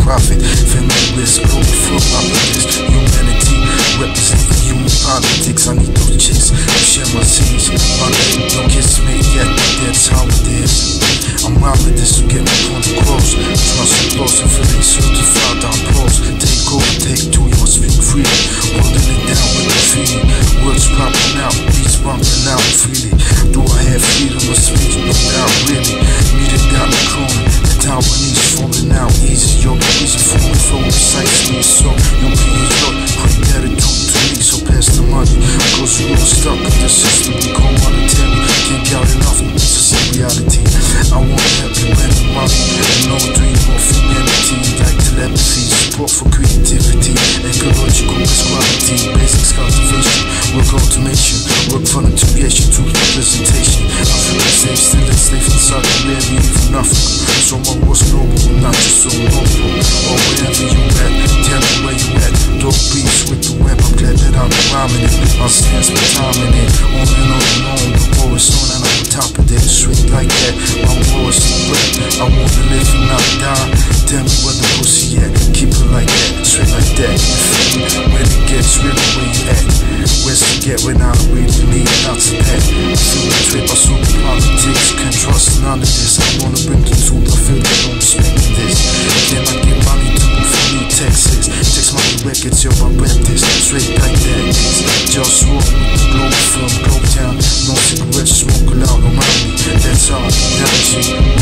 profit. Family risk, global firm operators, humanity, representing human politics. I need those chicks to share my seeds. My name, don't kiss me yet, that's how it is. I'm robbing this to get my point across. Trust and close and feeling certified on pause. Take over, take two, you must speak freely. Holding it down with the feeling. Words popping out, beats bumping out freely. Do I have freedom of speech? No doubt, really. Media got me crawling. The Taiwanese falling out easy. Yo, easy for me, flow precisely. So, you be your pretty attitude to me. So pass the money. Cause you all stuck in the system. We call monetary. Can't count enough. It's a reality. I want to help you win the money. And no dream of humanity. Like telepathy, support for creativity. Ecological quality, basics cultivation. Work automation, work for the creation, truth representation. I feel safe, still enslaved inside the Arabia, even Africa. So my war's global, not just so local. Or wherever you at, tell me where you at. Dope beats with the web, I'm glad that I'm rhyming it. I'll stand for time in it. On and on and on, the war is on and I'm on top of it. Straight like that, my war is so wet. I wanna live and not die. Tell me where the pussy at, keep it like that, straight like that. You feel me? When it gets real, where you at? Where's to get when I really need out to that? I feel betrayed by super politics. Can't trust none of this. I wanna bring the truth. I feel they don't respect this. Can I get money to move for me? Texas. Text my records, yo, I rap this. Straight like that. JustWar with the Globalfirm, Globe Town. No cigarettes, smoke loud around me. That's all energy.